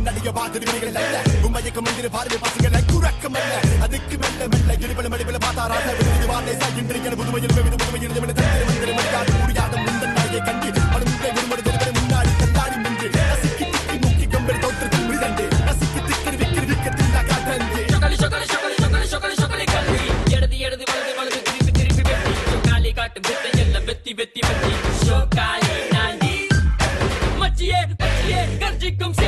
கண்ணடிய பாதிரிகள் அல்ல உண்மையக்கம் என்கிற பார்வை பசங்களை குறக்கம் அல்ல அதுக்கு மெல்ல மெல்ல இடுபல மடிபல பார்த்தாராக விருது வார்த்தை சாகின்றீங்க புதுமையில் புதுமையில் தந்திரம் மணிக்காடு முடியாத முந்தன் நாயை கண்டு படுமுறை விரும்புவது முன்னாடி தந்தாடி நின்று ரசிக்கு திக்கி முக்கி கம்பெனி தோற்றத்தில் முடிதண்டு ரசிக்கு திக்கி விக்கி விக்கத்தில் நகாதந்து சொக்கலி சொக்கலி சொக்கலி சொக்கலி சொக்கலி சொக்கலி கல்வி எடுது எடுது வலது வலது திருப்பி திருப்பி வெட்டி சொக்காலி காட்டு வித்தை எல்லாம் வெத்தி வெத்தி வெட்டி சொக்காலி நாண்டி மச்சியே மச்சியே கர்ஜிக்கும்